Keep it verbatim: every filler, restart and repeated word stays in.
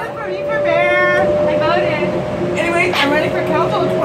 voted for me for mayor. I voted. Anyways, I'm running for council.